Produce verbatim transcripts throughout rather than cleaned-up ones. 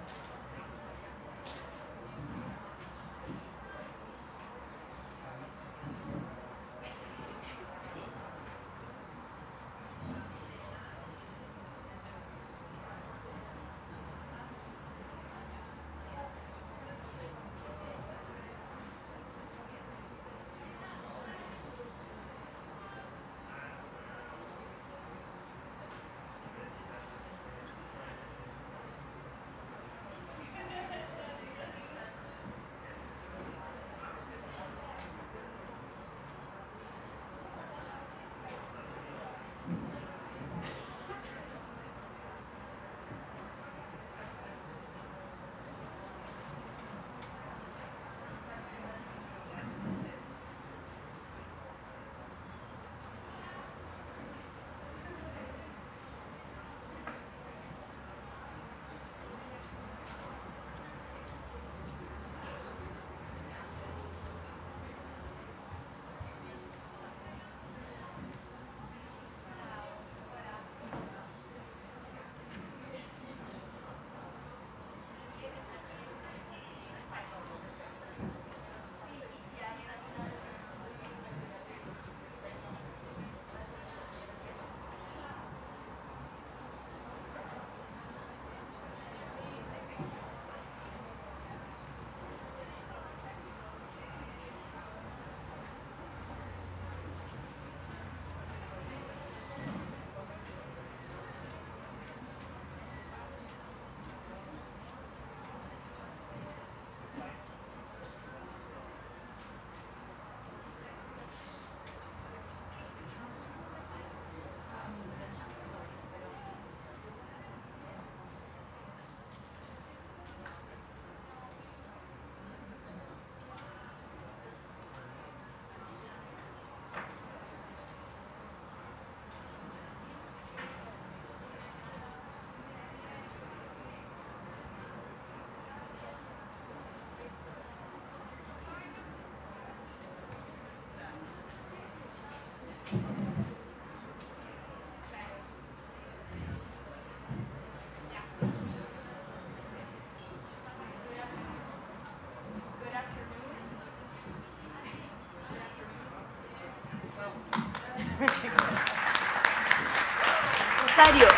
Rosario.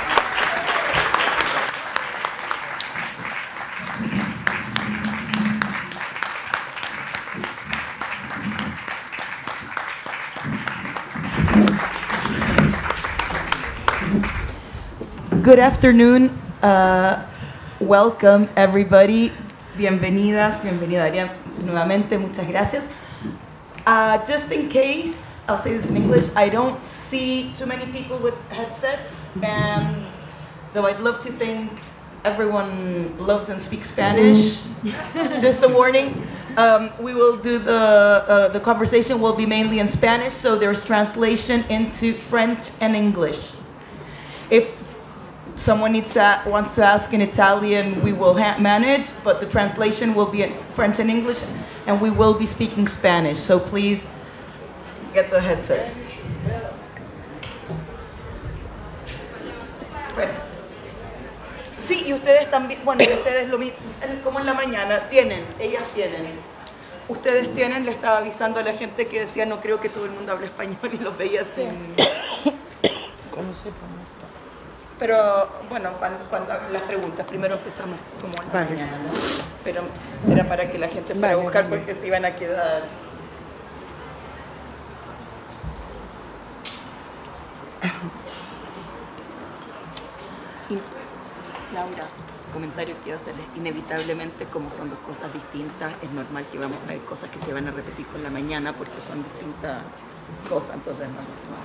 Good afternoon. Uh, welcome everybody. Bienvenidas, bienvenida Daria nuevamente. Muchas gracias. Uh, just in case, I'll say this in English, I don't see too many people with headsets, and though I'd love to think everyone loves and speaks Spanish, just a warning, um, we will do the, uh, the conversation will be mainly in Spanish, so there's translation into French and English. If someone needs to, wants to ask in Italian, we will manage, but the translation will be in French and English, and we will be speaking Spanish, so please get the headsets. Bueno. Sí, y ustedes también, bueno, ustedes lo mismo, como en la mañana, tienen, ellas tienen. Ustedes tienen, le estaba avisando a la gente que decía, no creo que todo el mundo hable español, y los veía sin... ¿Cómo sepan? Pero, bueno, cuando, cuando las preguntas, primero empezamos como en la Vale. mañana, ¿no? Pero era para que la gente fuera Vale, a buscar vale. porque se iban a quedar. Y, Laura, comentario que iba a hacerles, inevitablemente, como son dos cosas distintas, es normal que vamos a ver cosas que se van a repetir con la mañana porque son distintas cosas, entonces no.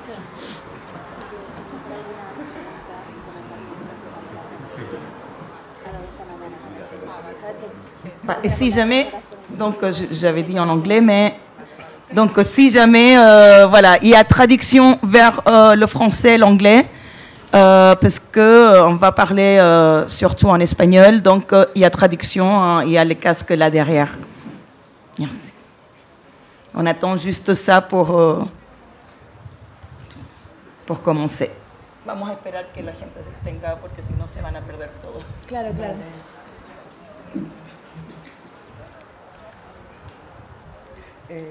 Bah, et si jamais, donc euh, j'avais dit en anglais, mais donc si jamais, euh, voilà, il y a traduction vers euh, le français, l'anglais, euh, parce que euh, on va parler euh, surtout en espagnol, donc euh, il y a traduction, hein, il y a les casques là derrière. Merci. On attend juste ça pour euh, pour commencer. Vamos a esperar que la gente se tenga, porque si no se van a perder todo. Claro, claro. Eh,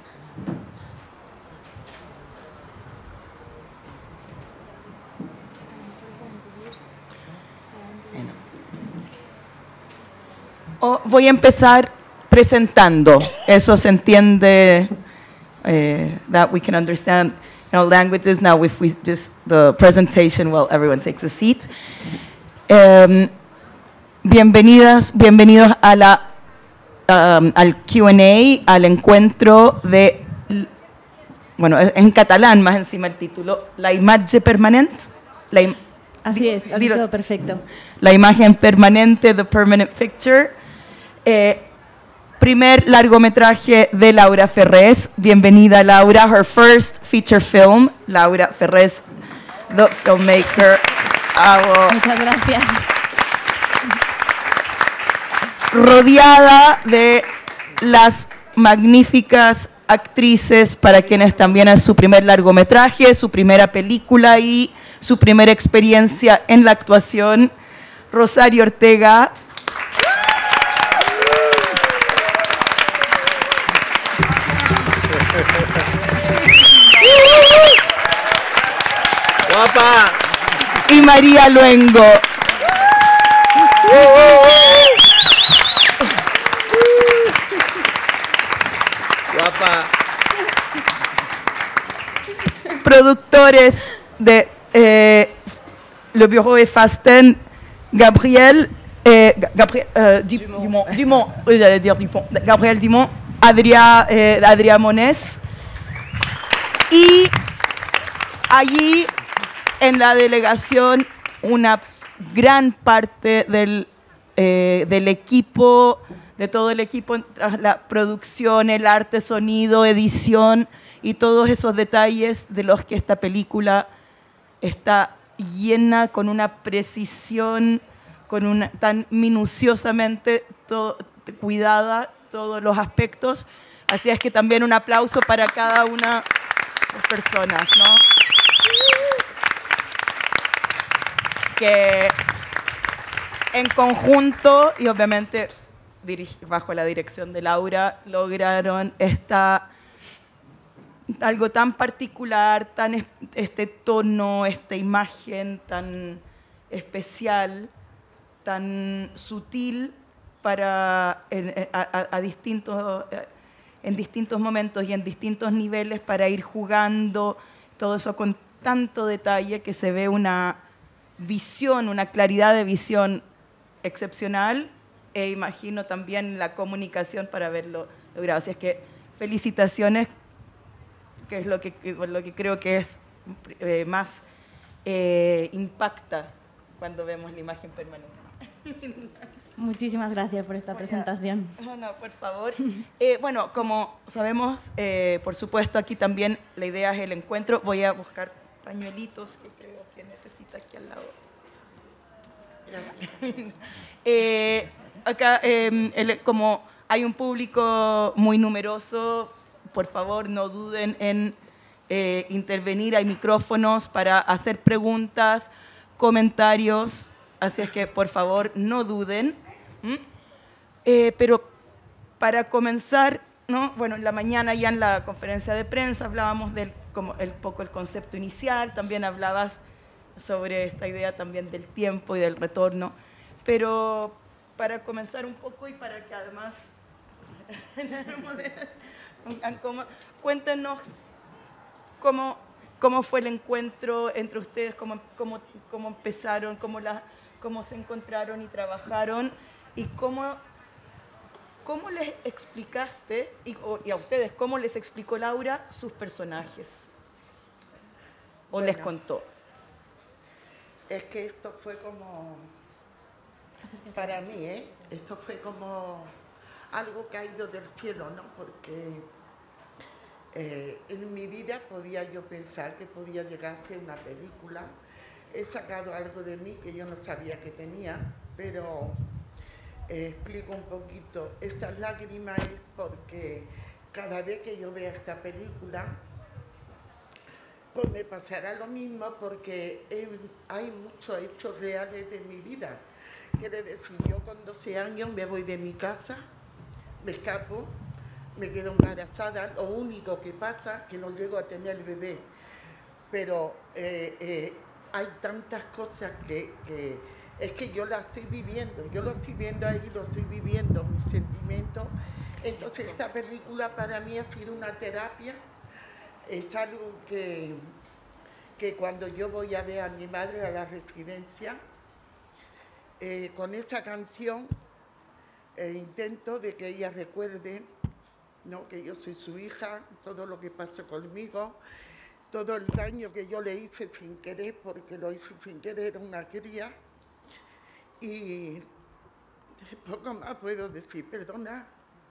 Oh, voy a empezar presentando. Eso se entiende, uh, that we can understand in all languages. Now, if we just, the presentation, well, everyone takes a seat. Um, bienvenidas, bienvenidos a la, um, al Q and A, al encuentro de, bueno, en catalán más encima el título, La imatge permanent. La im Así es, lo has dicho perfecto. La imagen permanente, The Permanent Picture. Eh, primer largometraje de Laura Ferrés. Bienvenida, Laura. Her first feature film. Laura Ferrés, the filmmaker. Hago Muchas gracias. rodeada de las magníficas actrices para quienes también es su primer largometraje, su primera película y su primera experiencia en la actuación. Rosario Ortega. ¡Guapa! Y María Luengo. ¡Guapa! Productores de eh, Le Bureau et Fasten, Gabriel, eh, Gabriel euh, Di- Dumont, Dumont, oui, j'allais dire Dupont, Gabriel Dumont, Adria, eh, Adria Monés. Y allí en la delegación una gran parte del, eh, del equipo, de todo el equipo, la producción, el arte, sonido, edición y todos esos detalles de los que esta película está llena con una precisión, con una, tan minuciosamente todo, cuidada todos los aspectos. Así es que también un aplauso para cada una de las personas, ¿no? Que en conjunto y obviamente bajo la dirección de Laura lograron esta, algo tan particular, tan este tono, esta imagen tan especial, tan sutil para en, a, a distintos, en distintos momentos y en distintos niveles para ir jugando todo eso con tanto detalle que se ve una visión, una claridad de visión excepcional e imagino también la comunicación para haberlo logrado. Así es que felicitaciones, que es lo que, lo que creo que es eh, más eh, impacta cuando vemos la imagen permanente. Muchísimas gracias por esta presentación. No, no, por favor. Eh, bueno, como sabemos, eh, por supuesto, aquí también la idea es el encuentro. Voy a buscar pañuelitos que creo que necesita aquí al lado. eh, acá, eh, el, como hay un público muy numeroso, por favor, no duden en eh, intervenir. Hay micrófonos para hacer preguntas, comentarios. Así es que, por favor, no duden. ¿Mm? Eh, pero para comenzar, ¿no? Bueno, en la mañana ya en la conferencia de prensa hablábamos del como el poco el concepto inicial, también hablabas sobre esta idea también del tiempo y del retorno. Pero para comenzar un poco y para que además cuéntenos cómo, cómo fue el encuentro entre ustedes, cómo, cómo, cómo empezaron, cómo la cómo se encontraron y trabajaron, y cómo, cómo les explicaste, y, o, y a ustedes, cómo les explicó Laura sus personajes, o bueno, les contó. Es que esto fue como, para mí, ¿eh? Esto fue como algo caído del cielo, ¿no? Porque eh, en mi vida podía yo pensar que podía llegar a ser una película. He sacado algo de mí que yo no sabía que tenía, pero eh, explico un poquito. Estas lágrimas es porque cada vez que yo vea esta película, pues me pasará lo mismo porque he, hay muchos hechos reales de mi vida Quiere decir, yo con doce años me voy de mi casa, me escapo, me quedo embarazada, lo único que pasa es que no llego a tener el bebé. Pero eh, eh, hay tantas cosas que, que es que yo las estoy viviendo, yo lo estoy viendo ahí, lo estoy viviendo, mis sentimientos. Entonces esta película para mí ha sido una terapia, es algo que, que cuando yo voy a ver a mi madre a la residencia, eh, con esa canción eh, intento de que ella recuerde, ¿no?, que yo soy su hija, todo lo que pasó conmigo, todo el daño que yo le hice sin querer, porque lo hice sin querer, era una cría. Y poco más puedo decir, perdona.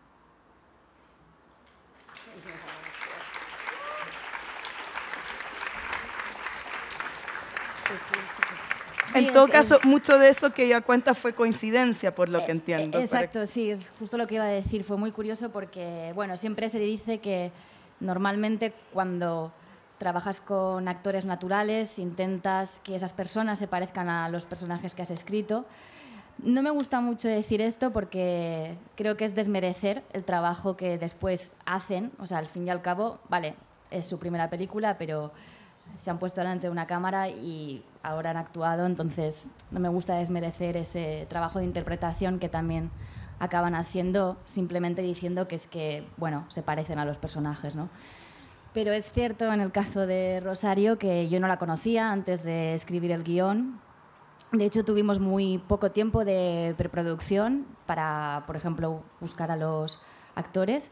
Sí, en todo es, caso, es, mucho de eso que ella cuenta fue coincidencia, por lo que entiendo. Eh, exacto, sí, es justo lo que iba a decir. Fue muy curioso porque, bueno, siempre se dice que normalmente cuando trabajas con actores naturales intentas que esas personas se parezcan a los personajes que has escrito. No me gusta mucho decir esto porque creo que es desmerecer el trabajo que después hacen. O sea, al fin y al cabo, vale, es su primera película, pero se han puesto delante de una cámara y ahora han actuado, entonces no me gusta desmerecer ese trabajo de interpretación que también acaban haciendo simplemente diciendo que es que, bueno, se parecen a los personajes, ¿no? Pero es cierto en el caso de Rosario que yo no la conocía antes de escribir el guión. De hecho, tuvimos muy poco tiempo de preproducción para, por ejemplo, buscar a los actores.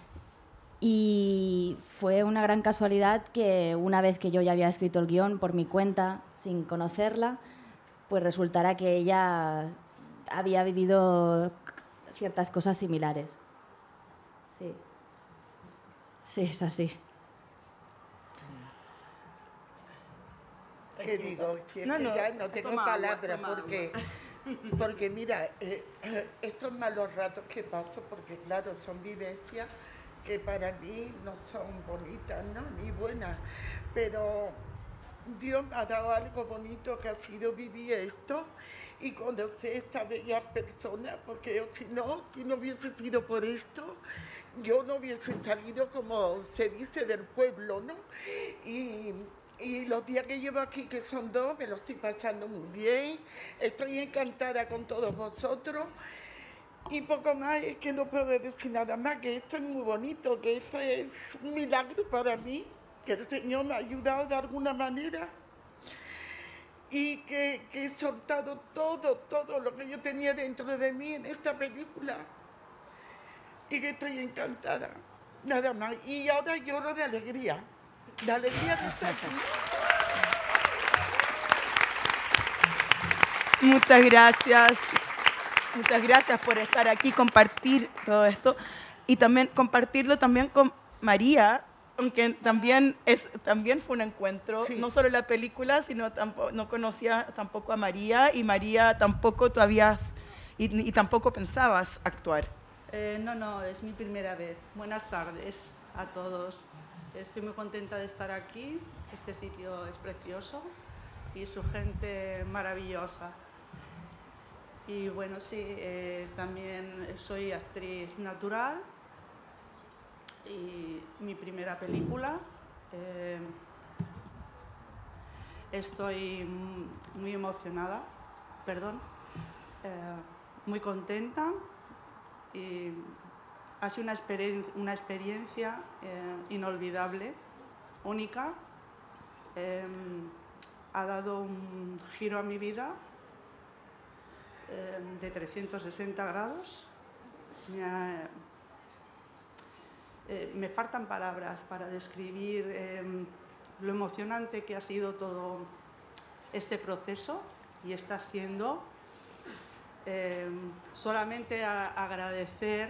Y fue una gran casualidad que una vez que yo ya había escrito el guión por mi cuenta, sin conocerla, pues resultara que ella había vivido ciertas cosas similares. Sí. Sí, es así. ¿Qué digo? Si es no, que no, ya no tengo palabras, porque, agua. porque mira, eh, estos malos ratos que paso, porque claro, son vivencias que para mí no son bonitas, ¿no?, ni buenas, pero Dios me ha dado algo bonito que ha sido vivir esto y conocer a esta bella persona, porque yo, si no, si no hubiese sido por esto, yo no hubiese salido, como se dice, del pueblo, ¿no? Y, y los días que llevo aquí, que son dos, me lo estoy pasando muy bien, estoy encantada con todos vosotros. Y poco más, es que no puedo decir nada más, que esto es muy bonito, que esto es un milagro para mí, que el Señor me ha ayudado de alguna manera y que, que he soltado todo, todo lo que yo tenía dentro de mí en esta película y que estoy encantada, nada más. Y ahora lloro de alegría, de alegría de estar aquí. Muchas gracias. Muchas gracias por estar aquí, compartir todo esto y también compartirlo también con María, aunque también, es, también fue un encuentro, sí. No solo la película, sino tampoco, no conocía tampoco a María y María tampoco tú habías, y, y tampoco pensabas actuar. Eh, no, no, es mi primera vez. Buenas tardes a todos. Estoy muy contenta de estar aquí, este sitio es precioso y su gente maravillosa. Y bueno, sí, eh, también soy actriz natural y mi primera película. Eh, estoy muy emocionada, perdón, eh, muy contenta y ha sido una, experien una experiencia eh, inolvidable, única. Eh, ha dado un giro a mi vida de trescientos sesenta grados. Me, ha, eh, me faltan palabras para describir eh, lo emocionante que ha sido todo este proceso y está siendo. Eh, solamente a, agradecer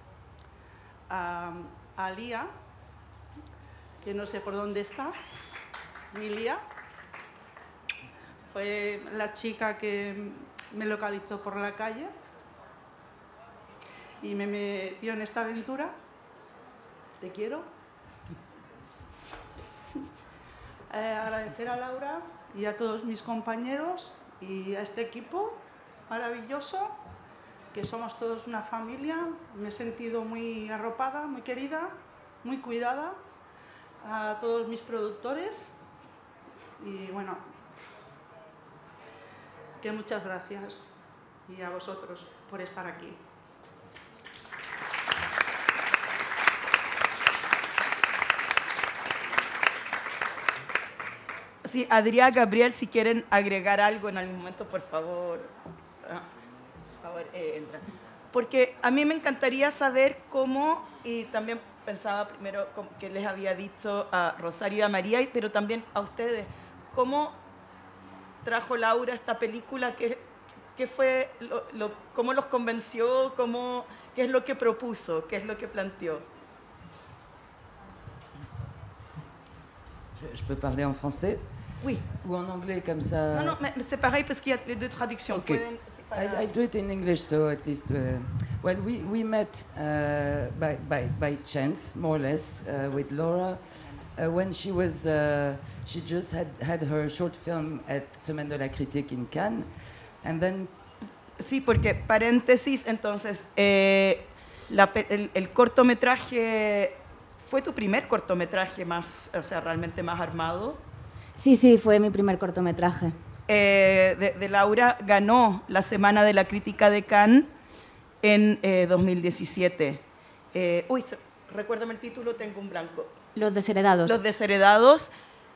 a, a Lía, que no sé por dónde está, mi Lía. Fue la chica que me localizó por la calle y me metió en esta aventura. Te quiero. Eh, agradecer a Laura y a todos mis compañeros y a este equipo maravilloso, que somos todos una familia. Me he sentido muy arropada, muy querida, muy cuidada. A todos mis productores y bueno, que muchas gracias y a vosotros por estar aquí. Sí, Adrià, Gabriel, si quieren agregar algo en algún momento, por favor, ah, por favor, eh, entra. Porque a mí me encantaría saber cómo, y también pensaba primero que les había dicho a Rosario y a María, pero también a ustedes, cómo trajo Laura esta película, qué, qué fue, lo, lo, cómo los convenció, cómo, qué es lo que propuso, qué es lo que planteó. Je, je peux parler en français? Oui. Ou en anglais, comme ça? Non, non, mais c'est pareil parce qu'il y a les deux traductions. Okay. Pueden, I, I'll do it in English, so at least... Uh, well, we, we met uh, by, by, by chance, more or less, uh, with Laura, uh, when she was... Uh, she just had, had her short film at Semaine de la Critique in Cannes, and then... Sí, porque, paréntesis, entonces, eh, la, el, el cortometraje... ¿Fue tu primer cortometraje más, o sea, realmente más armado? Sí, sí, fue mi primer cortometraje. Eh, de, de Laura ganó la Semana de la Crítica de Cannes en eh, dos mil diecisiete. Eh, uy, recuérdame el título, tengo un blanco. Los Desheredados. Los Desheredados.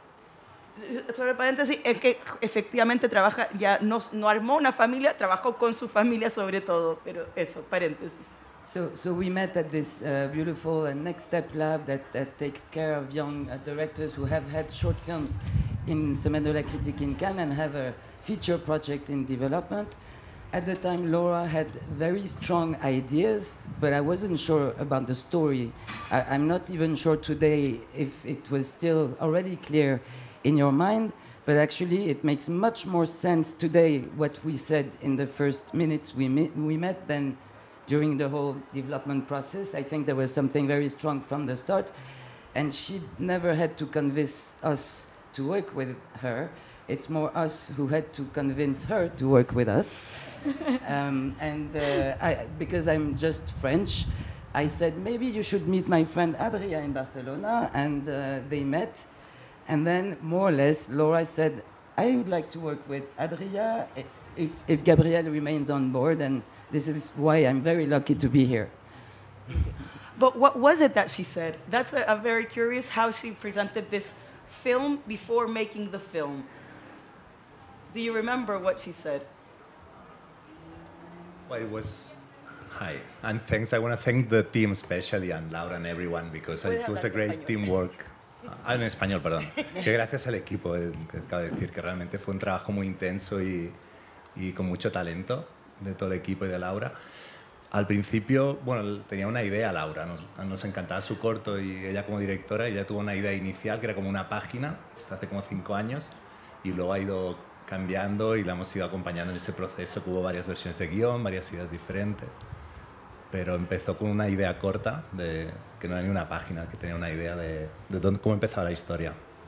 Sobre paréntesis, es que efectivamente trabaja, ya no, no armó una familia, trabajó con su familia sobre todo, pero eso, paréntesis. So, so we met at this uh, beautiful uh, Next Step Lab that, that takes care of young uh, directors who have had short films in Semaine de la Critique in Cannes and have a feature project in development. At the time, Laura had very strong ideas, but I wasn't sure about the story. I, I'm not even sure today if it was still already clear in your mind, but actually it makes much more sense today what we said in the first minutes we, met, we met than during the whole development process. I think there was something very strong from the start, and she never had to convince us to work with her. It's more us who had to convince her to work with us. um, and uh, I, because I'm just French, I said, maybe you should meet my friend Adria in Barcelona, and uh, they met. And then, more or less, Laura said, I would like to work with Adria if, if Gabriel remains on board, and this is why I'm very lucky to be here. But what was it that she said? That's what I'm very curious how she presented this film before making the film. Do you remember what she said? Well, it was, hi, and thanks. I want to thank the team especially, and Laura and everyone, because it was a great teamwork. Ah, en español, perdón. Que gracias al equipo, eh, que acabo de decir, que realmente fue un trabajo muy intenso y, y con mucho talento de todo el equipo y de Laura. Al principio, bueno, tenía una idea Laura, nos, nos encantaba su corto y ella como directora, ella tuvo una idea inicial que era como una página, esto hace como cinco años, y luego ha ido cambiando y la hemos ido acompañando en ese proceso, que hubo varias versiones de guión, varias ideas diferentes, pero empezó con una idea corta, de, que no era ni una página, que tenía una idea de, de dónde, cómo empezaba la historia.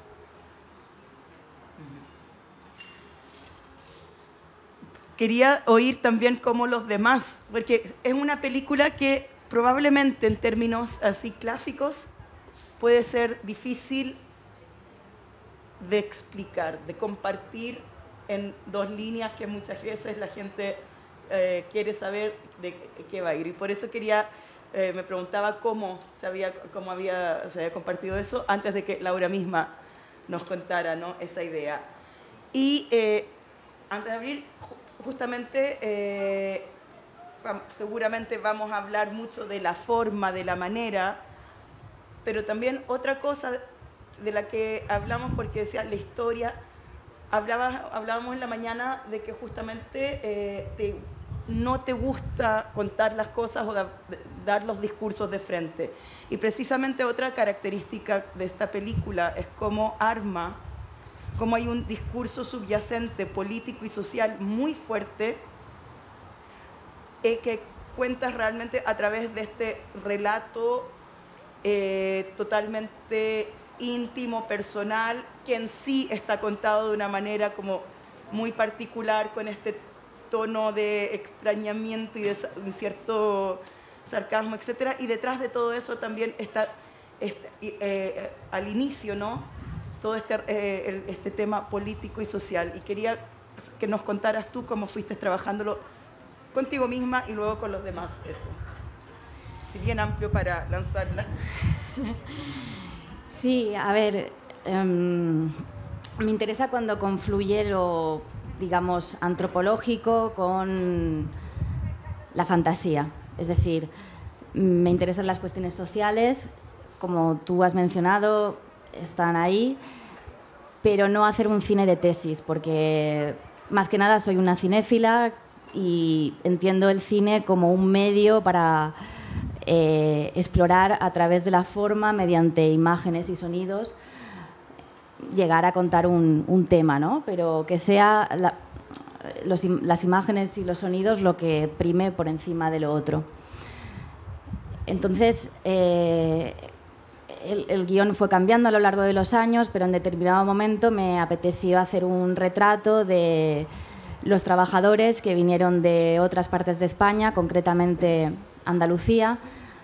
Quería oír también cómo los demás, porque es una película que probablemente en términos así clásicos puede ser difícil de explicar, de compartir en dos líneas que muchas veces la gente eh, quiere saber de qué va a ir. Y por eso quería, eh, me preguntaba cómo, se había, cómo había, se había compartido eso antes de que Laura misma nos contara, ¿no?, esa idea. Y eh, antes de abrir, justamente, eh, seguramente vamos a hablar mucho de la forma, de la manera, pero también otra cosa de la que hablamos, porque decía la historia, hablaba, hablábamos en la mañana de que justamente eh, te, no te gusta contar las cosas o da, de, dar los discursos de frente. Y precisamente otra característica de esta película es cómo arma, cómo hay un discurso subyacente político y social muy fuerte eh, que cuentas realmente a través de este relato eh, totalmente íntimo, personal, que en sí está contado de una manera como muy particular, con este tono de extrañamiento y de un cierto sarcasmo, etcétera. Y detrás de todo eso también está, este, eh, al inicio, ¿no? Todo este, eh, el, este tema político y social. Y quería que nos contaras tú cómo fuiste trabajándolo contigo misma y luego con los demás, eso. Si bien amplio para lanzarla. Sí, a ver, um, me interesa cuando confluye lo, digamos, antropológico con la fantasía. Es decir, me interesan las cuestiones sociales, como tú has mencionado, están ahí, pero no hacer un cine de tesis, porque más que nada soy una cinéfila y entiendo el cine como un medio para eh, explorar a través de la forma, mediante imágenes y sonidos, llegar a contar un, un tema, ¿no? Pero que sea la, los, las imágenes y los sonidos lo que prime por encima de lo otro. Entonces, eh, el, el guión fue cambiando a lo largo de los años, pero en determinado momento me apeteció hacer un retrato de los trabajadores que vinieron de otras partes de España, concretamente Andalucía,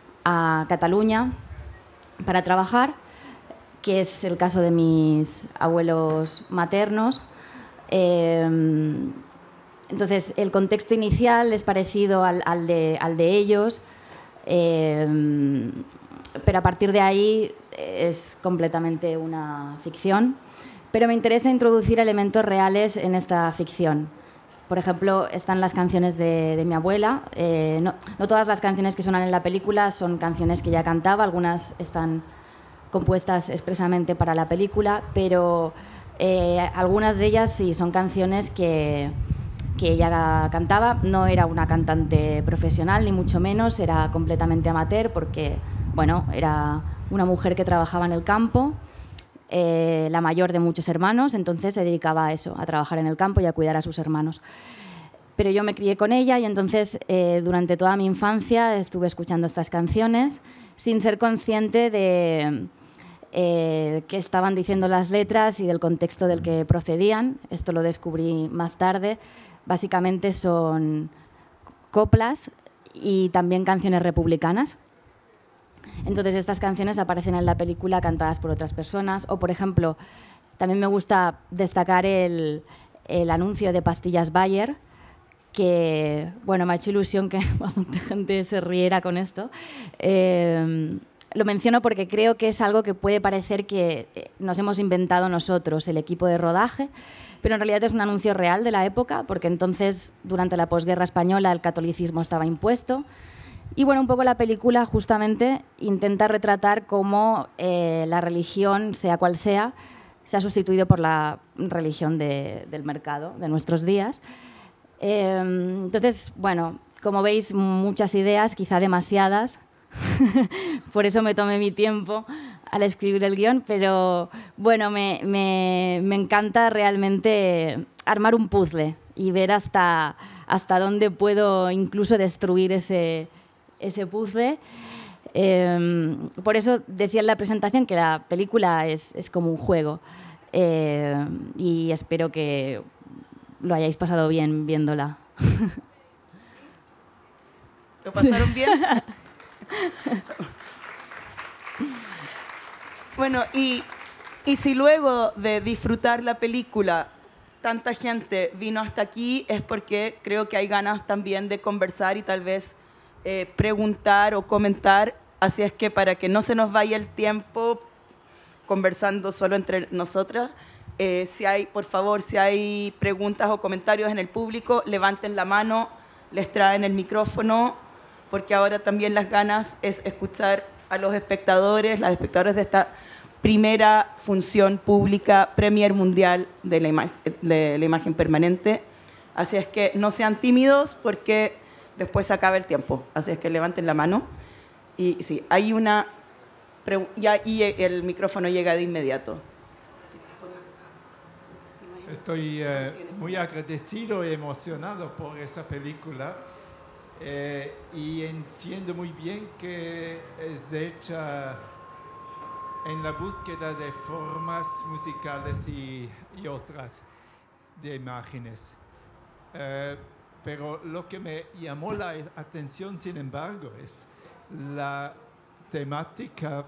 a Cataluña, para trabajar, que es el caso de mis abuelos maternos. Eh, entonces, el contexto inicial es parecido al, al, de, al de ellos, eh, pero a partir de ahí es completamente una ficción. Pero me interesa introducir elementos reales en esta ficción. Por ejemplo, están las canciones de, de mi abuela. Eh, no, no todas las canciones que suenan en la película son canciones que ella cantaba, algunas están compuestas expresamente para la película, pero eh, algunas de ellas sí, son canciones que, que ella cantaba. No era una cantante profesional, ni mucho menos, era completamente amateur porque, bueno, era una mujer que trabajaba en el campo, eh, la mayor de muchos hermanos, entonces se dedicaba a eso, a trabajar en el campo y a cuidar a sus hermanos. Pero yo me crié con ella y entonces eh, durante toda mi infancia estuve escuchando estas canciones sin ser consciente de eh, qué estaban diciendo las letras y del contexto del que procedían. Esto lo descubrí más tarde. Básicamente son coplas y también canciones republicanas. Entonces estas canciones aparecen en la película cantadas por otras personas. O, por ejemplo, también me gusta destacar el, el anuncio de pastillas Bayer, que, bueno, me ha hecho ilusión que bastante gente se riera con esto. Eh, lo menciono porque creo que es algo que puede parecer que nos hemos inventado nosotros, el equipo de rodaje, pero en realidad es un anuncio real de la época, porque entonces, durante la posguerra española, el catolicismo estaba impuesto. Y, bueno, un poco la película justamente intenta retratar cómo eh, la religión, sea cual sea, se ha sustituido por la religión de, del mercado de nuestros días. Eh, entonces, bueno, como veis, muchas ideas, quizá demasiadas. Por eso me tomé mi tiempo al escribir el guión, pero bueno, me, me, me encanta realmente armar un puzzle y ver hasta, hasta dónde puedo incluso destruir ese, ese puzzle. Eh, por eso decía en la presentación que la película es, es como un juego, eh, y espero que lo hayáis pasado bien viéndola. ¿Lo pasaron bien? Bueno, y, y si luego de disfrutar la película tanta gente vino hasta aquí, es porque creo que hay ganas también de conversar y tal vez eh, preguntar o comentar. Así es que para que no se nos vaya el tiempo conversando solo entre nosotras, eh, si hay, por favor, si hay preguntas o comentarios en el público, levanten la mano, les traen el micrófono, porque ahora también las ganas es escuchar a los espectadores, las espectadoras de esta primera función pública, Premier Mundial de la, ima de la Imagen Permanente. Así es que no sean tímidos porque después se acaba el tiempo. Así es que levanten la mano. Y sí, hay una... Ya, y el micrófono llega de inmediato. Estoy eh, muy agradecido y emocionado por esa película. Eh, y entiendo muy bien que es hecha en la búsqueda de formas musicales y, y otras de imágenes. Eh, pero lo que me llamó la atención, sin embargo, es la temática.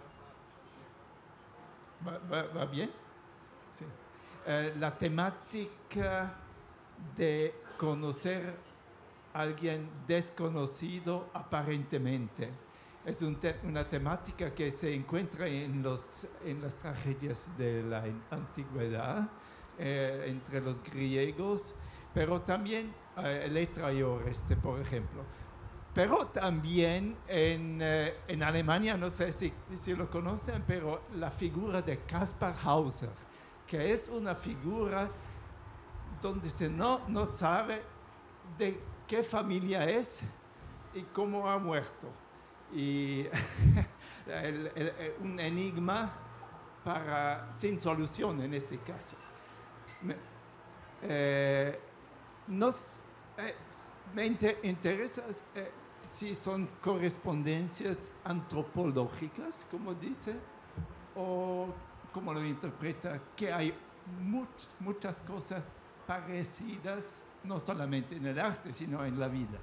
¿Va, va, va bien? Sí. Eh, la temática de conocer a alguien desconocido aparentemente. Es un te una temática que se encuentra en, los, en las tragedias de la antigüedad, eh, entre los griegos, pero también eh, Electra y Oreste, por ejemplo. Pero también en, eh, en Alemania, no sé si, si lo conocen, pero la figura de Kaspar Hauser, que es una figura donde se no, no sabe de qué familia es y cómo ha muerto. Y el, el, el, un enigma para, sin solución en este caso. Me, eh, nos, eh, me inter, interesa eh, si son correspondencias antropológicas, como dice, o como lo interpreta, que hay much, muchas cosas parecidas, no solamente en el arte, sino en la vida.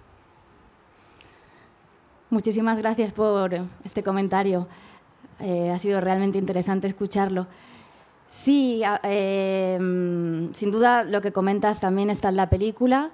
Muchísimas gracias por este comentario. Eh, ha sido realmente interesante escucharlo. Sí, eh, sin duda lo que comentas también está en la película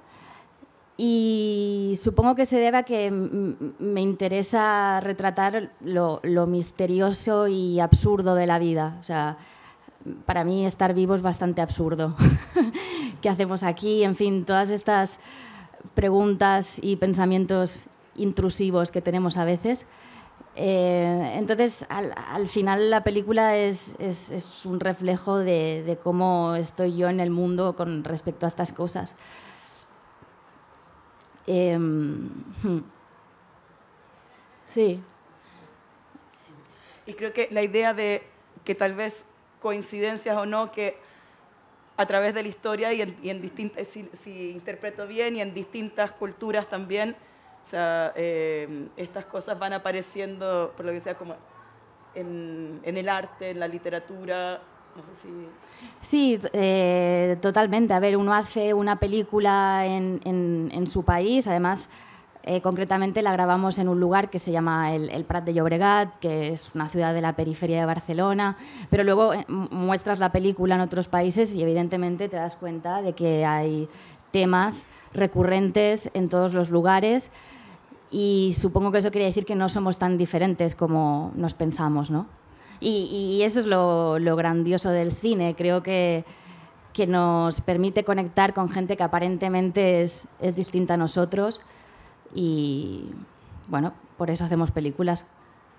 y supongo que se debe a que me interesa retratar lo, lo misterioso y absurdo de la vida. O sea, para mí estar vivo es bastante absurdo. ¿Qué hacemos aquí? En fin, todas estas preguntas y pensamientos intrusivos que tenemos a veces. Eh, entonces, al, al final la película es, es, es un reflejo de, de cómo estoy yo en el mundo con respecto a estas cosas. Eh, sí. Y creo que la idea de que tal vez coincidencias o no, que a través de la historia y en, y en distintas, si, si interpreto bien, y en distintas culturas también, o sea, eh, estas cosas van apareciendo, por lo que sea, como en, en el arte, en la literatura, no sé si... Sí, eh, totalmente. A ver, uno hace una película en, en, en su país, además, eh, concretamente la grabamos en un lugar que se llama el, el Prat de Llobregat, que es una ciudad de la periferia de Barcelona, pero luego eh, muestras la película en otros países y evidentemente te das cuenta de que hay temas recurrentes en todos los lugares. Y supongo que eso quiere decir que no somos tan diferentes como nos pensamos, ¿no? Y, y eso es lo, lo grandioso del cine. Creo que, que nos permite conectar con gente que aparentemente es, es distinta a nosotros y, bueno, por eso hacemos películas.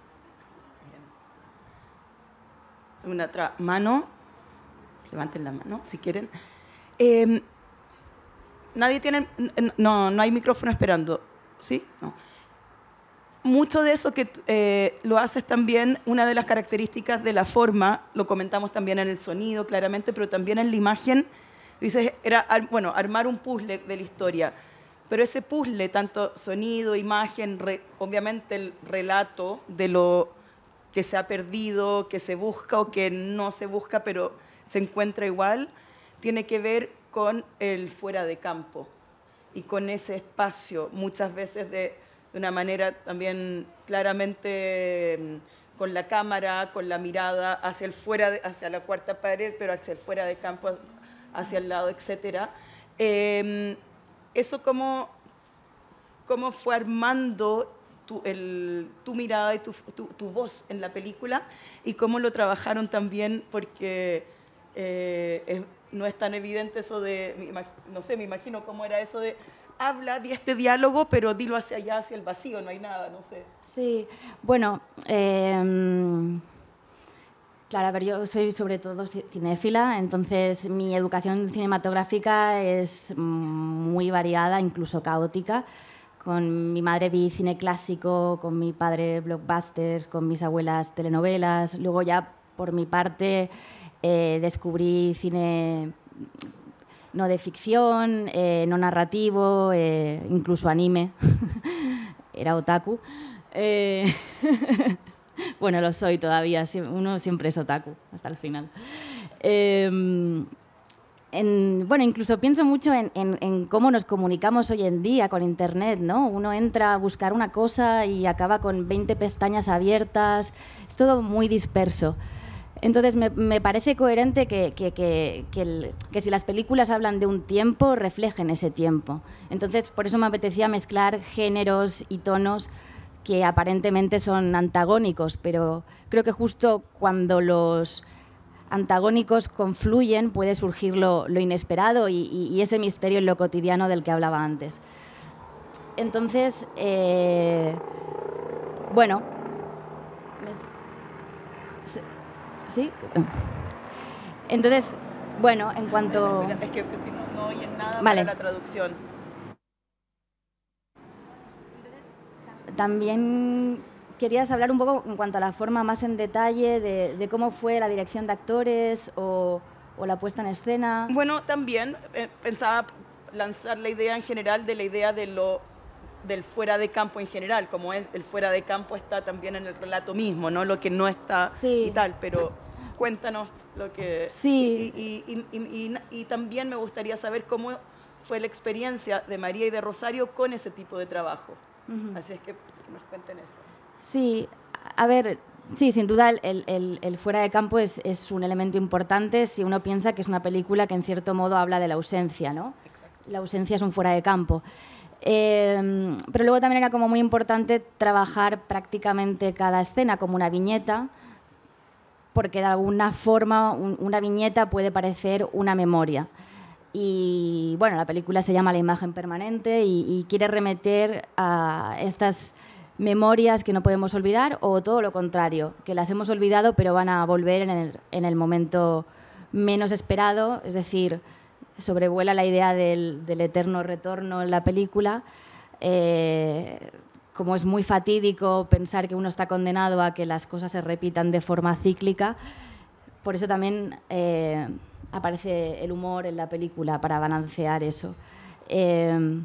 Una otra mano. Levanten la mano si quieren. Eh, nadie tiene... No, no hay micrófono esperando. ¿Sí? No. Mucho de eso que eh, lo haces también, una de las características de la forma, lo comentamos también en el sonido, claramente, pero también en la imagen, dices, era, bueno, armar un puzzle de la historia. Pero ese puzzle, tanto sonido, imagen, re, obviamente el relato de lo que se ha perdido, que se busca o que no se busca, pero se encuentra igual, tiene que ver con el fuera de campo. Y con ese espacio, muchas veces de, de una manera también claramente con la cámara, con la mirada hacia el fuera, de, hacia la cuarta pared, pero hacia el fuera de campo, hacia el lado, etcétera. Eh, eso cómo, cómo fue armando tu, el, tu mirada y tu, tu, tu voz en la película y cómo lo trabajaron también, porque eh, es, no es tan evidente eso de, no sé, me imagino cómo era eso de, habla, di este diálogo, pero dilo hacia allá, hacia el vacío, no hay nada, no sé. Sí, bueno, eh, claro, a ver, yo soy sobre todo cinéfila, entonces mi educación cinematográfica es muy variada, incluso caótica. Con mi madre vi cine clásico, con mi padre blockbusters, con mis abuelas telenovelas, luego ya por mi parte Eh, descubrí cine no de ficción, eh, no narrativo, eh, incluso anime. Era otaku. Eh, bueno, lo soy todavía, uno siempre es otaku, hasta el final. Eh, en, bueno, incluso pienso mucho en, en, en cómo nos comunicamos hoy en día con Internet, ¿no? Uno entra a buscar una cosa y acaba con veinte pestañas abiertas, es todo muy disperso. Entonces, me, me parece coherente que, que, que, que, el, que si las películas hablan de un tiempo, reflejen ese tiempo. Entonces, por eso me apetecía mezclar géneros y tonos que aparentemente son antagónicos, pero creo que justo cuando los antagónicos confluyen puede surgir lo, lo inesperado y, y, y ese misterio en lo cotidiano del que hablaba antes. Entonces, eh, bueno, ¿sí? Entonces, bueno, en cuanto... Es que si no, no oyen nada vale. para la traducción. También querías hablar un poco en cuanto a la forma más en detalle de, de cómo fue la dirección de actores o, o la puesta en escena. Bueno, también eh, pensaba lanzar la idea en general de la idea de lo, del fuera de campo en general, como es, el fuera de campo está también en el relato mismo, ¿no? Lo que no está sí. y tal, pero cuéntanos lo que... Sí. Y, y, y, y, y, y también me gustaría saber cómo fue la experiencia de María y de Rosario con ese tipo de trabajo. Uh-huh. Así es que, que nos cuenten eso. Sí, a ver, sí, sin duda el, el, el fuera de campo es, es un elemento importante si uno piensa que es una película que en cierto modo habla de la ausencia, ¿no? Exacto. La ausencia es un fuera de campo. Eh, pero luego también era como muy importante trabajar prácticamente cada escena como una viñeta, porque de alguna forma un, una viñeta puede parecer una memoria. Y bueno, la película se llama La imagen permanente y, y quiere remeter a estas memorias que no podemos olvidar o todo lo contrario, que las hemos olvidado pero van a volver en el, en el momento menos esperado, es decir, sobrevuela la idea del, del eterno retorno en la película. Eh, como es muy fatídico pensar que uno está condenado a que las cosas se repitan de forma cíclica, por eso también eh, aparece el humor en la película para balancear eso. Eh,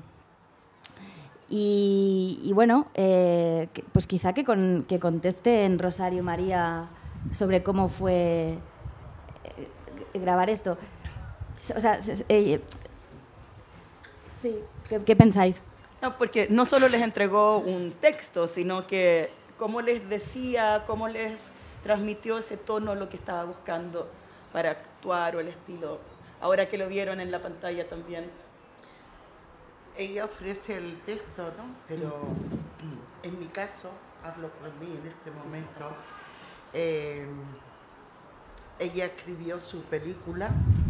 y, y bueno, eh, pues quizá que, con, que conteste en Rosario María sobre cómo fue eh, grabar esto. O sea, eh, sí, ¿qué, qué pensáis? No, porque no solo les entregó un texto, sino que cómo les decía, cómo les transmitió ese tono, lo que estaba buscando para actuar o el estilo, ahora que lo vieron en la pantalla también. Ella ofrece el texto, ¿no? Pero en mi caso, hablo por mí en este momento, eh, ella escribió su película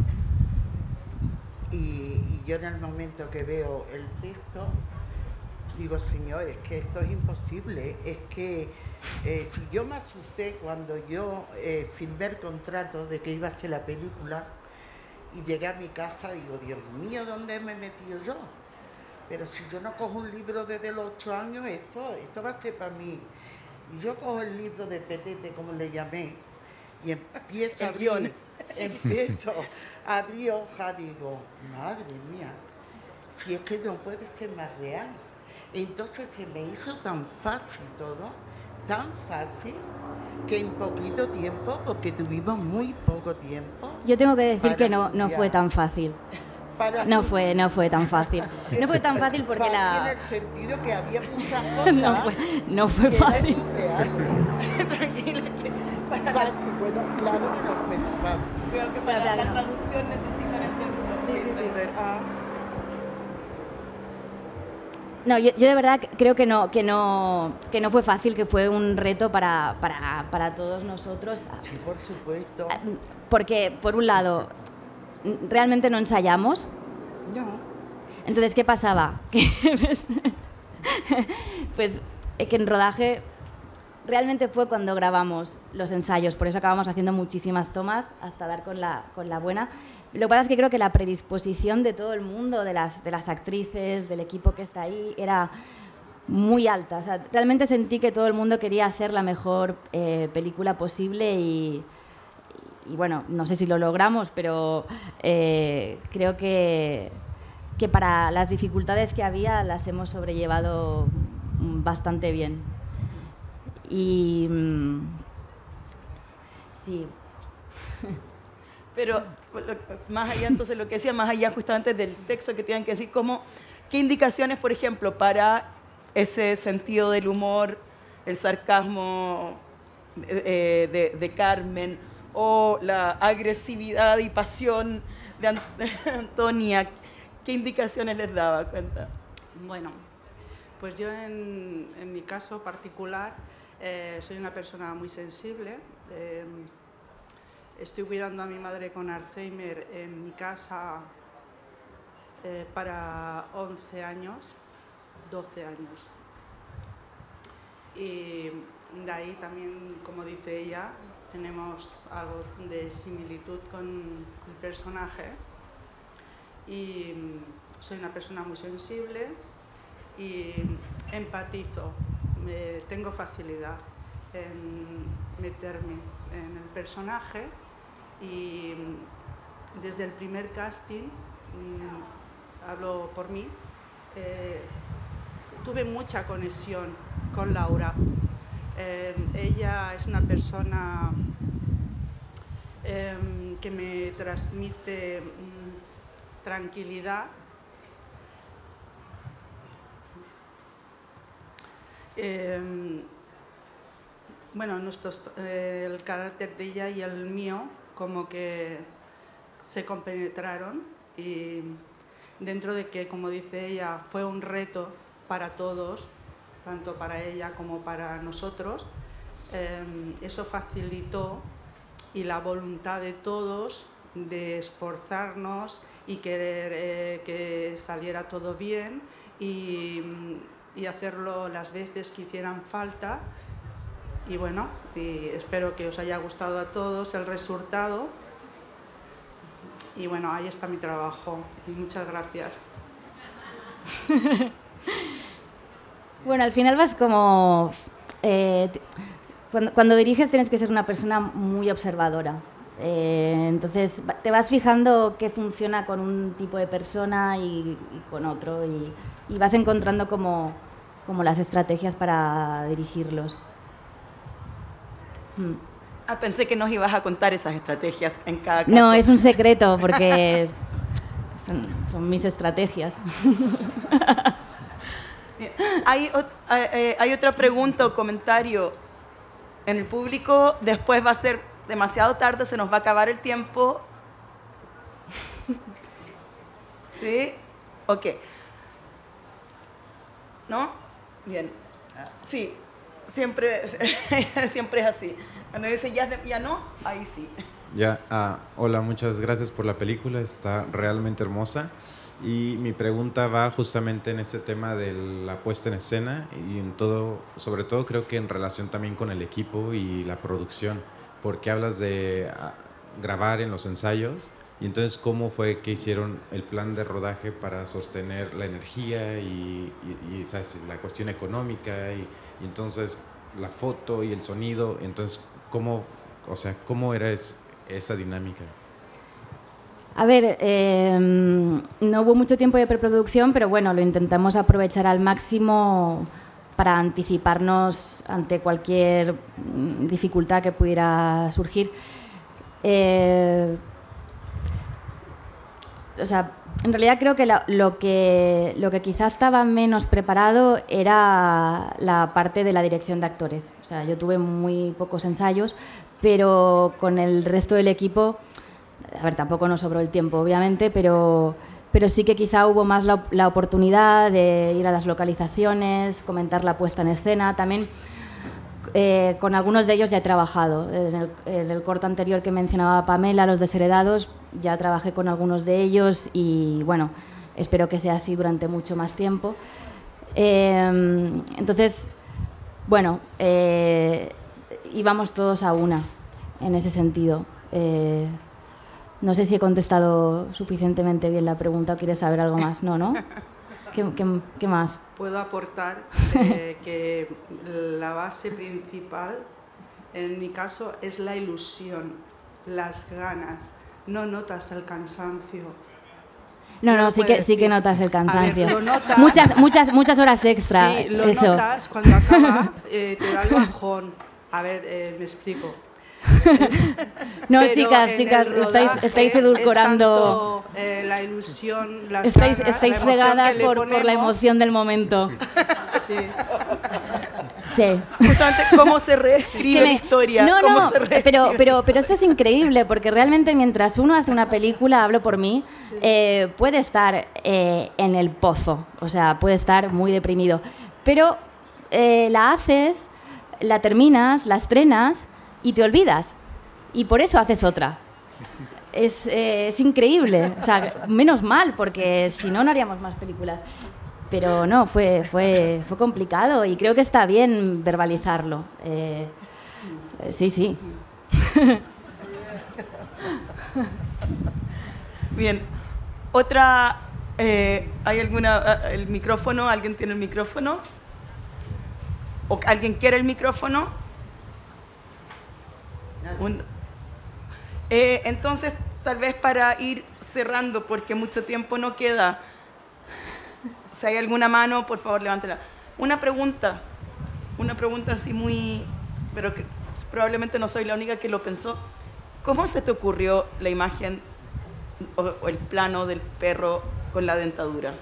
y, y yo en el momento que veo el texto digo, señor, es que esto es imposible, es que eh, si yo me asusté cuando yo eh, firmé el contrato de que iba a hacer la película y llegué a mi casa, digo, Dios mío, ¿dónde me he metido yo? Pero si yo no cojo un libro desde los ocho años, esto, esto va a ser para mí. Y yo cojo el libro de Petete, como le llamé, y empiezo a abrir, empiezo a abrir hoja, digo, madre mía, si es que no puede ser más real. Entonces se me hizo tan fácil todo, tan fácil, que en poquito tiempo, porque tuvimos muy poco tiempo... Yo tengo que decir que no, no fue tan fácil. No fue, no fue tan fácil. No fue tan fácil porque fácil la... en el sentido que había muchas cosas... no fue, no fue fácil. Tranquila, que para fácil, bueno, claro que no fue fácil. Creo que para Pero, la claro, no. traducción necesitan entender. Sí, sí, sí. entender. Ah. No, yo, yo de verdad creo que no, que, no, que no fue fácil, que fue un reto para, para, para todos nosotros. Sí, por supuesto. Porque, por un lado, realmente no ensayamos. No. Entonces, ¿qué pasaba? Pues que en rodaje realmente fue cuando grabamos los ensayos, por eso acabamos haciendo muchísimas tomas hasta dar con la, con la buena. Lo que pasa es que creo que la predisposición de todo el mundo, de las, de las actrices, del equipo que está ahí, era muy alta. O sea, realmente sentí que todo el mundo quería hacer la mejor eh, película posible y, y, bueno, no sé si lo logramos, pero eh, creo que, que para las dificultades que había las hemos sobrellevado bastante bien. Y... sí... Pero más allá, entonces, lo que decía, más allá justamente del texto que tienen que decir, como, ¿qué indicaciones, por ejemplo, para ese sentido del humor, el sarcasmo eh, de, de Carmen, o la agresividad y pasión de, Ant de Antonia? ¿Qué indicaciones les daba? Cuenta. Bueno, pues yo en, en mi caso particular eh, soy una persona muy sensible. Eh, estoy cuidando a mi madre con Alzheimer en mi casa eh, para once años, doce años. Y de ahí también, como dice ella, tenemos algo de similitud con el personaje. Y soy una persona muy sensible y empatizo, me, tengo facilidad en meterme en el personaje y desde el primer casting, mmm, hablo por mí, eh, tuve mucha conexión con Laura. Eh, ella es una persona eh, que me transmite mmm, tranquilidad. Eh, bueno, nuestros, eh, el carácter de ella y el mío como que se compenetraron y dentro de que, como dice ella, fue un reto para todos, tanto para ella como para nosotros, eh, eso facilitó y la voluntad de todos de esforzarnos y querer eh, que saliera todo bien y, y hacerlo las veces que hicieran falta. Y bueno, y espero que os haya gustado a todos el resultado. Y bueno, ahí está mi trabajo. Y muchas gracias. Bueno, al final vas como... Eh, cuando, cuando diriges tienes que ser una persona muy observadora. Eh, entonces te vas fijando qué funciona con un tipo de persona y, y con otro. Y, y vas encontrando como, como las estrategias para dirigirlos. Hmm. Ah, pensé que nos ibas a contar esas estrategias en cada caso. No, es un secreto porque son, son mis estrategias. Hay, hay, hay otra pregunta o comentario en el público. Después va a ser demasiado tarde, se nos va a acabar el tiempo. ¿Sí? Ok. ¿No? Bien. Sí, siempre, siempre es así. Cuando dice ya, ya no, ahí sí. Ya, ah, hola, muchas gracias por la película, está realmente hermosa. Y mi pregunta va justamente en ese tema de la puesta en escena y en todo, sobre todo creo que en relación también con el equipo y la producción, porque hablas de ah, grabar en los ensayos y entonces cómo fue que hicieron el plan de rodaje para sostener la energía y, y, y ¿sabes? La cuestión económica y, y entonces la foto y el sonido, entonces cómo, o sea, cómo era es, esa dinámica. A ver, eh, no hubo mucho tiempo de preproducción, pero bueno, lo intentamos aprovechar al máximo para anticiparnos ante cualquier dificultad que pudiera surgir. Eh, o sea, en realidad creo que, la, lo que lo que quizás estaba menos preparado era la parte de la dirección de actores. O sea, yo tuve muy pocos ensayos, pero con el resto del equipo... A ver, tampoco nos sobró el tiempo, obviamente, pero, pero sí que quizá hubo más la, la oportunidad de ir a las localizaciones, comentar la puesta en escena. También eh, con algunos de ellos ya he trabajado. En el, en el corto anterior que mencionaba Pamela, Los Desheredados, ya trabajé con algunos de ellos y, bueno, espero que sea así durante mucho más tiempo. Eh, entonces, bueno, eh, íbamos todos a una en ese sentido. Eh, No sé si he contestado suficientemente bien la pregunta o quieres saber algo más. No, ¿no? ¿Qué, qué, qué más? Puedo aportar eh, que la base principal, en mi caso, es la ilusión, las ganas. No notas el cansancio. No, no, sí que, sí que notas el cansancio. Ver, lo notas, muchas, muchas, muchas horas extra. Sí, lo eso. notas cuando acaba, eh, te da el bajón. A ver, eh, me explico. No, Pero chicas, en chicas, el estáis, rodaje estáis es edulcorando. tanto, eh, la ilusión, las Estáis, ganas, estáis la emoción cegadas que le por, por la ponemos. emoción del momento. Sí. Sí. Justamente cómo se reescribe Que me- la historia. No, cómo no, se reescribe. pero, pero, pero esto es increíble, porque realmente mientras uno hace una película, hablo por mí, eh, puede estar eh, en el pozo, o sea, puede estar muy deprimido. Pero eh, la haces, la terminas, la estrenas y te olvidas. Y por eso haces otra. Es, eh, es increíble. O sea, menos mal, porque si no, no haríamos más películas. Pero no, fue, fue, fue complicado y creo que está bien verbalizarlo. Eh, eh, sí, sí. Bien. Otra, eh, ¿hay alguna, eh, el micrófono? ¿Alguien tiene el micrófono? ¿O alguien quiere el micrófono? Un- eh, entonces, tal vez para ir cerrando, porque mucho tiempo no queda, si hay alguna mano, por favor, levántela. Una pregunta, una pregunta así muy, pero que probablemente no soy la única que lo pensó. ¿Cómo se te ocurrió la imagen o, o el plano del perro con la dentadura?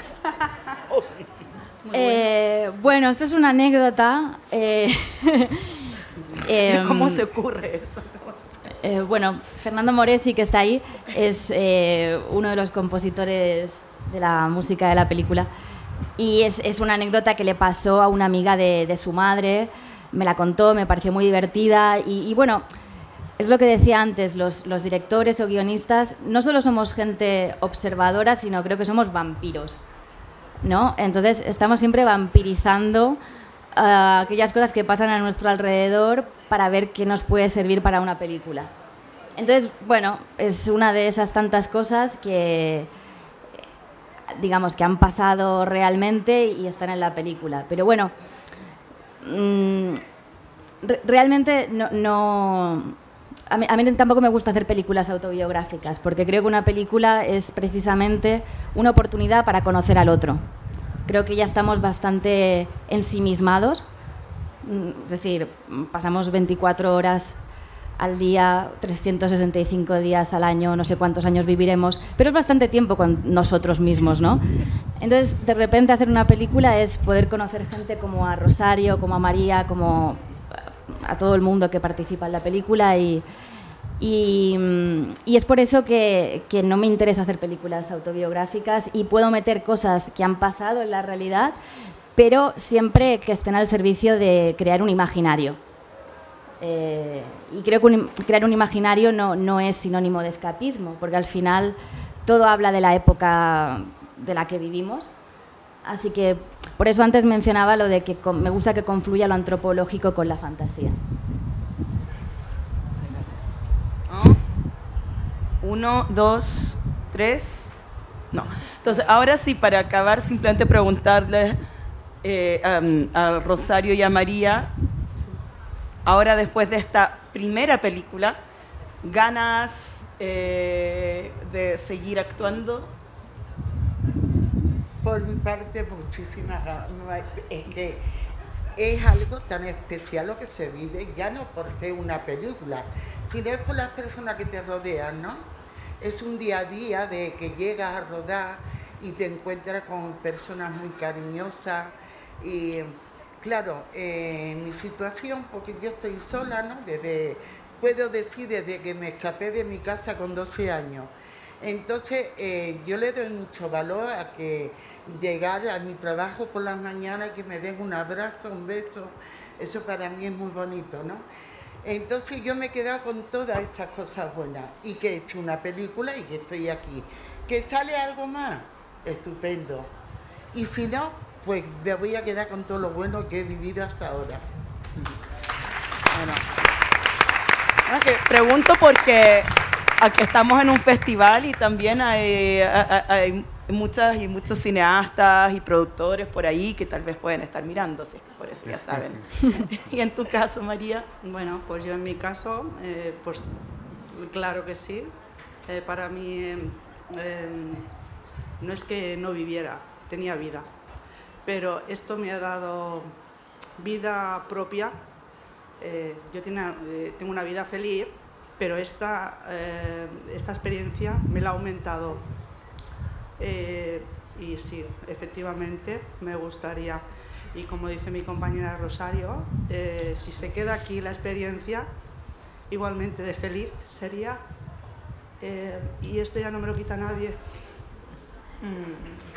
Eh, bueno, esto es una anécdota. eh, em, ¿Cómo se ocurre eso? Eh, bueno, Fernando Moresi, que está ahí, es eh, uno de los compositores de la música de la película. Y es, es una anécdota que le pasó a una amiga de, de su madre. Me la contó, me pareció muy divertida. Y, y bueno, es lo que decía antes, los, los directores o guionistas no solo somos gente observadora, sino creo que somos vampiros, ¿no? Entonces estamos siempre vampirizando uh, aquellas cosas que pasan a nuestro alrededor para ver qué nos puede servir para una película. Entonces, bueno, es una de esas tantas cosas que, digamos, que han pasado realmente y están en la película. Pero bueno, mmm, re realmente no... no a, mí, a mí tampoco me gusta hacer películas autobiográficas, porque creo que una película es precisamente una oportunidad para conocer al otro. Creo que ya estamos bastante ensimismados. Es decir, pasamos veinticuatro horas al día, trescientos sesenta y cinco días al año, no sé cuántos años viviremos, pero es bastante tiempo con nosotros mismos, ¿no? Entonces, de repente hacer una película es poder conocer gente como a Rosario, como a María, como a todo el mundo que participa en la película y, y, y es por eso que, que no me interesa hacer películas autobiográficas y puedo meter cosas que han pasado en la realidad, pero siempre que estén al servicio de crear un imaginario. Eh, y creo que un, crear un imaginario no, no es sinónimo de escapismo, porque al final todo habla de la época de la que vivimos. Así que por eso antes mencionaba lo de que con, me gusta que confluya lo antropológico con la fantasía. Uno, dos, tres. No. Entonces, ahora sí, para acabar, simplemente preguntarle eh, um, a Rosario y a María, ahora después de esta primera película, ¿ganas eh, de seguir actuando? Por mi parte, muchísimas ganas. Es que es algo tan especial lo que se vive, ya no por ser una película, sino es por las personas que te rodean, ¿no? Es un día a día de que llegas a rodar y te encuentras con personas muy cariñosas y, claro, eh, mi situación, porque yo estoy sola, ¿no? Desde, puedo decir desde que me escapé de mi casa con doce años. Entonces, eh, yo le doy mucho valor a que llegar a mi trabajo por las mañanas y que me den un abrazo, un beso, eso para mí es muy bonito, ¿no? Entonces yo me he quedado con todas esas cosas buenas y que he hecho una película y que estoy aquí. ¿Que sale algo más? Estupendo. Y si no, pues me voy a quedar con todo lo bueno que he vivido hasta ahora. Bueno, bueno que pregunto porque aquí estamos en un festival y también hay, hay, hay muchas y muchos cineastas y productores por ahí que tal vez pueden estar mirando, así que por eso ya saben. ¿Y en tu caso, María? Bueno, pues yo en mi caso, eh, pues claro que sí. Eh, para mí eh, eh, no es que no viviera, tenía vida, pero esto me ha dado vida propia Eh, yo tiene, eh, tengo una vida feliz, pero esta, eh, esta experiencia me la ha aumentado. Eh, y sí, efectivamente me gustaría. Y como dice mi compañera Rosario, eh, si se queda aquí la experiencia, igualmente de feliz sería. Eh, y esto ya no me lo quita nadie. Mm.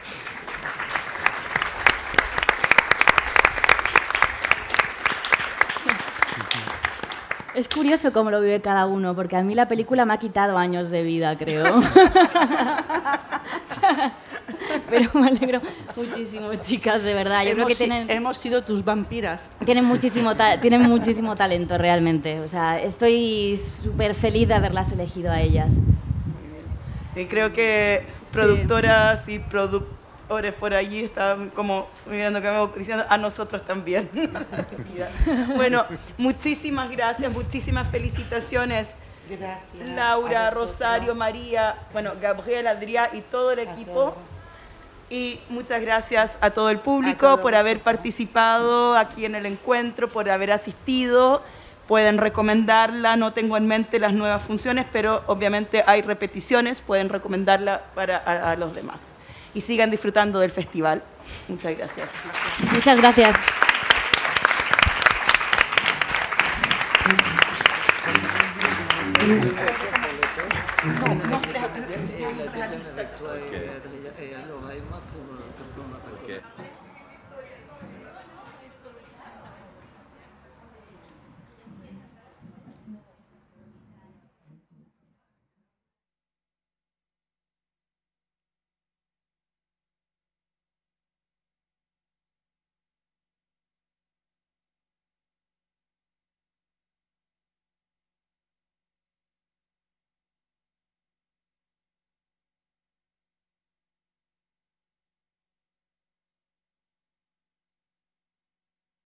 Es curioso cómo lo vive cada uno, porque a mí la película me ha quitado años de vida, creo. Pero me alegro muchísimo, chicas, de verdad. Yo hemos, creo que tienen, hemos sido tus vampiras. Tienen muchísimo, ta tienen muchísimo talento, realmente. O sea, estoy súper feliz de haberlas elegido a ellas. Y creo que productoras sí. y productores por allí están como mirando que me diciendo a nosotros también. Bueno, muchísimas gracias, muchísimas felicitaciones. Gracias. Laura, Rosario, María, bueno, Gabriel, Adrián y todo el equipo. Y muchas gracias a todo el público por haber participado aquí en el encuentro, por haber asistido. Pueden recomendarla, no tengo en mente las nuevas funciones, pero obviamente hay repeticiones, pueden recomendarla para a, a los demás. Y sigan disfrutando del festival. Muchas gracias. Muchas gracias. Non, non, c'est la deuxième avec toi et, et, et alors, et moi pour comme ça on va pas.